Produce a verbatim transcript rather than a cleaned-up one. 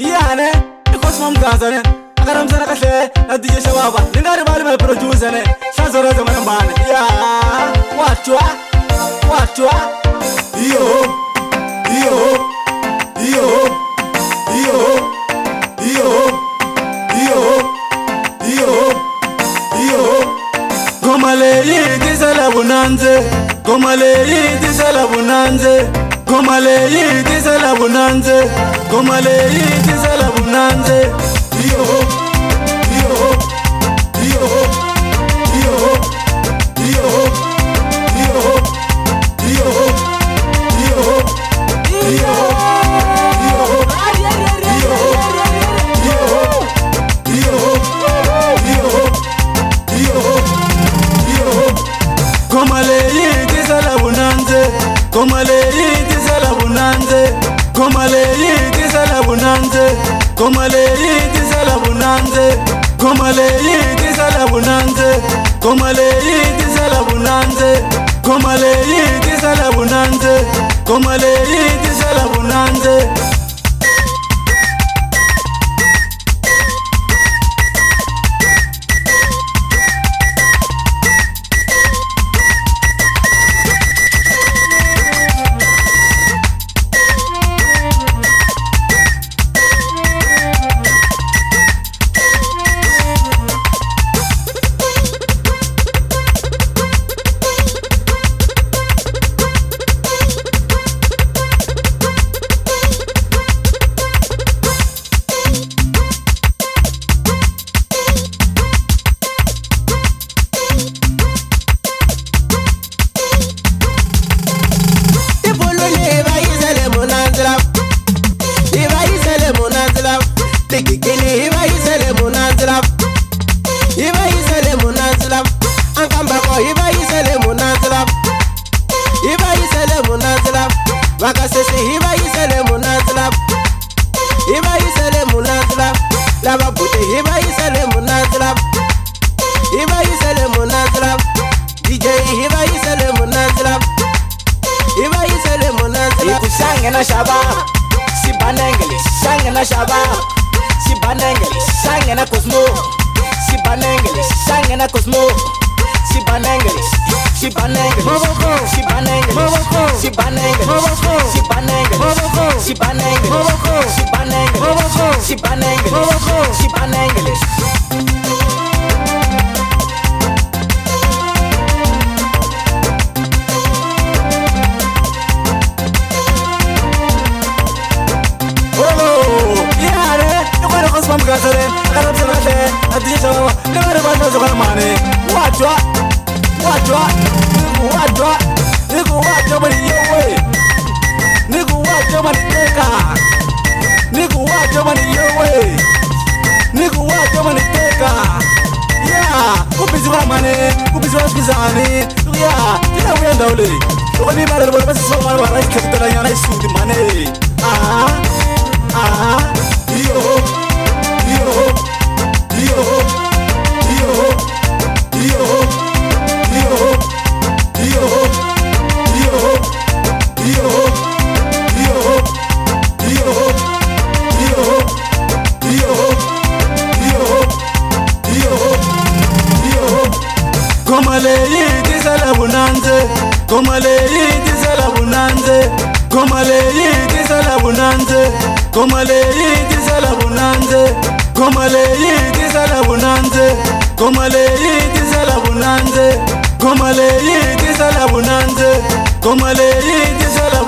Yane, ikos mam gazane. Akaram sana kashe, na D J Shababa. Ningari bali me producer ne. Shazora zaman bane. Ya, watchwa, watchwa. Yo, yo, yo, yo, yo, yo, yo, yo. Gomale yiti sala bunanze, gomale yiti sala bunanze, gomale yiti sala bunanze, gomale yiti sala bunanze. Yo, yo, yo, yo, yo, yo, yo, yo, yo. Gomale yiti sala bunanze, gomale yiti sala bunanze, gomale yiti sala bunanze, gomale yiti sala bunanze, gomale yiti sala bunanze, gomale yiti sala bunanze, gomale yiti sala bunanze, gomale yiti sala bunanze. Wakasese hiba isele munazla, hiba isele munazla, lava bute hiba isele munazla, hiba isele munazla, D J hiba isele munazla, hiba isele munazla. Ikushange na shaba, sibanengeli, shange na shaba, sibanengeli, shange na Cosmo, sibanengeli, shange na Cosmo, sibanengeli. She banangles, she banangles, she banangles, she banangles, she banangles, she banangles, she banangles, she banangles. Oh, yeah, you gotta go some gas there. I don't know that. I did so. Never mind, no money. What what? What what? What what? Nigga what your money your way? Nigga what your money take ah? Nigga what your money your way? Nigga what your money take ah? Yeah, who busy with money? Who busy with bizarre? Yeah, you know we are dowly. Only matter what was so much I kept the line I suit the money. Ah, ah, yo, yo, yo, yo, yo. Yo, yo, yo, yo, yo, yo, yo, yo, yo, yo. Gomale yiti sala bunanze, gomale yiti sala bunanze, gomale yiti sala bunanze, gomale yiti sala bunanze, gomale yiti sala bunanze, gomale yiti sala bunanze. Gomale yiti sala bunanze, gomale yiti sala